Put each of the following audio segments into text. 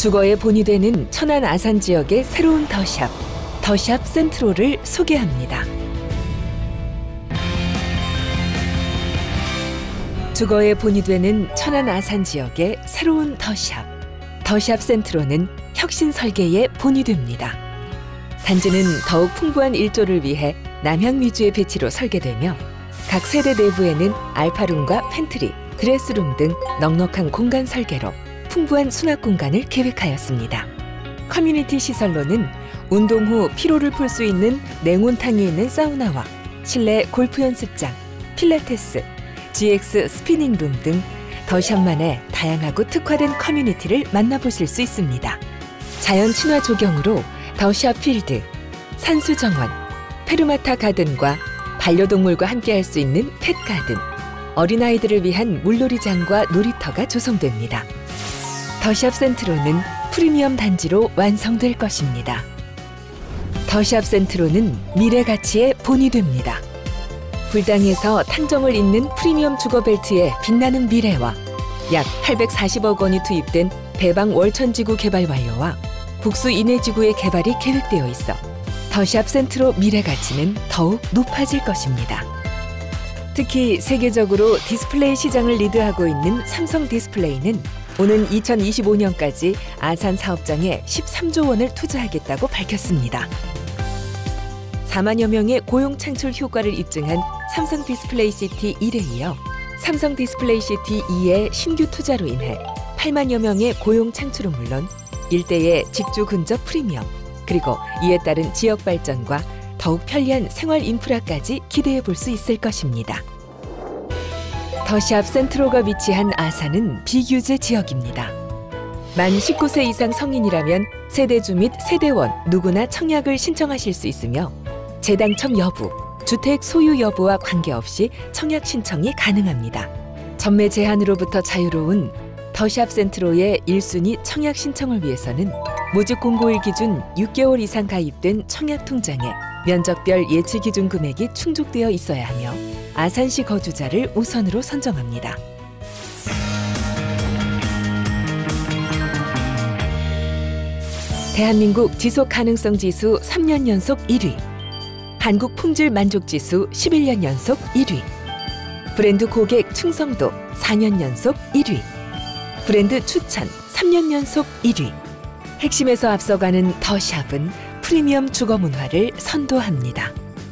주거의 본이 되는 천안 아산 지역의 새로운 더샵, 더샵 센트로를 소개합니다. 주거의 본이 되는 천안 아산 지역의 새로운 더샵, 더샵 센트로는 혁신 설계의 본이 됩니다. 단지는 더욱 풍부한 일조를 위해 남향 위주의 배치로 설계되며 각 세대 내부에는 알파룸과 팬트리, 드레스룸 등 넉넉한 공간 설계로 풍부한 수납 공간을 계획하였습니다. 커뮤니티 시설로는 운동 후 피로를 풀 수 있는 냉온탕이 있는 사우나와 실내 골프 연습장, 필라테스, GX 스피닝룸 등 더샵만의 다양하고 특화된 커뮤니티를 만나보실 수 있습니다. 자연 친화 조경으로 더샵 필드, 산수 정원, 페르마타 가든과 반려동물과 함께할 수 있는 펫 가든, 어린아이들을 위한 물놀이장과 놀이터가 조성됩니다. 더샵 센트로는 프리미엄 단지로 완성될 것입니다. 더샵 센트로는 미래 가치의 본이 됩니다. 불당에서 탕정을 잇는 프리미엄 주거벨트의 빛나는 미래와 약 840억 원이 투입된 대방 월천지구 개발 완료와 북수 인해지구의 개발이 계획되어 있어 더샵 센트로 미래 가치는 더욱 높아질 것입니다. 특히 세계적으로 디스플레이 시장을 리드하고 있는 삼성 디스플레이는 오는 2025년까지 아산 사업장에 13조 원을 투자하겠다고 밝혔습니다. 4만여 명의 고용 창출 효과를 입증한 삼성 디스플레이 시티 1에 이어 삼성 디스플레이 시티 2의 신규 투자로 인해 8만여 명의 고용 창출은 물론 일대의 직주 근접 프리미엄, 그리고 이에 따른 지역 발전과 더욱 편리한 생활 인프라까지 기대해 볼 수 있을 것입니다. 더샵 센트로가 위치한 아산은 비규제 지역입니다. 만 19세 이상 성인이라면 세대주 및 세대원 누구나 청약을 신청하실 수 있으며 재당첨 여부, 주택 소유 여부와 관계없이 청약 신청이 가능합니다. 전매 제한으로부터 자유로운 더샵 센트로의 1순위 청약 신청을 위해서는 모집 공고일 기준 6개월 이상 가입된 청약 통장에 면적별 예치 기준 금액이 충족되어 있어야 하며 아산시 거주자를 우선으로 선정합니다. 대한민국 지속 가능성 지수 3년 연속 1위, 한국 품질 만족 지수 11년 연속 1위, 브랜드 고객 충성도 4년 연속 1위, 브랜드 추천 3년 연속 1위. 핵심에서 앞서가는 더샵은 프리미엄 주거 문화를 선도합니다.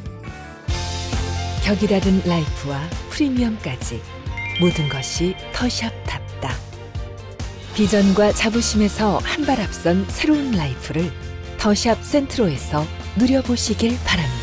격이 다른 라이프와 프리미엄까지 모든 것이 더샵답다. 비전과 자부심에서 한 발 앞선 새로운 라이프를 더샵 센트로에서 누려보시길 바랍니다.